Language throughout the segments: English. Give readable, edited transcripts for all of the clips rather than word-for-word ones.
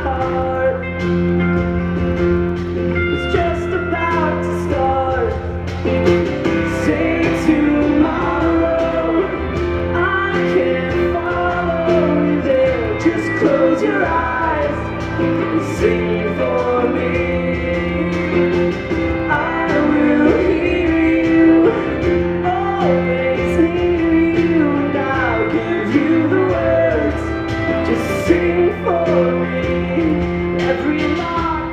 heart is just about to start. Say tomorrow I can't follow you there. Just close your eyes and sing for me. I will hear you, always hear you, and I'll give you the words. Just sing for me. Every knock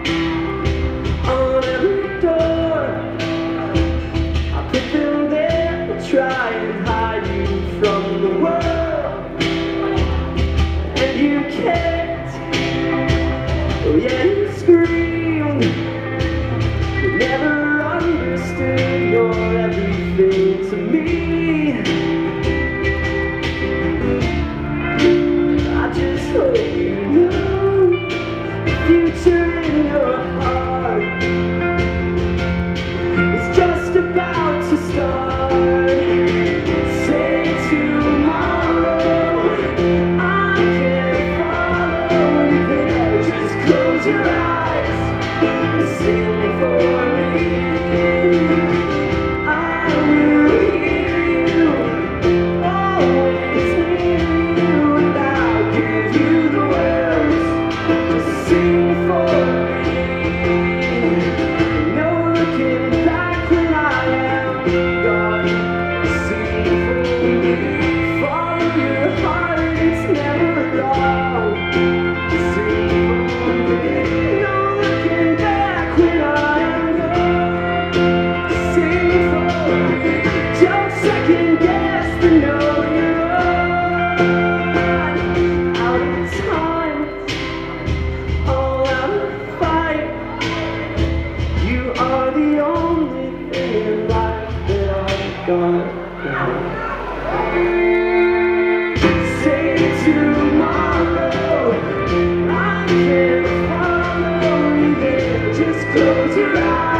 on every door, I put them there to try and hide you from the world, and you can't. Oh yeah, you scream. You never understood you're everything to me. I just hope you know the future in your heart is just about to start. Say tomorrow I can't follow you there. Just close your eyes and sing for me. I will hear you, always hear you, and I'll give you the words to sing for me. No looking back when I am gone. Sing for me. Follow your heart, it's never wrong. Sing for me. No looking back when I am gone. Sing for me. Don't second guess, but know you're out of time, all out of fight. You are the only thing in life that I've got. Say tomorrow I can't follow you there. Just close your eyes.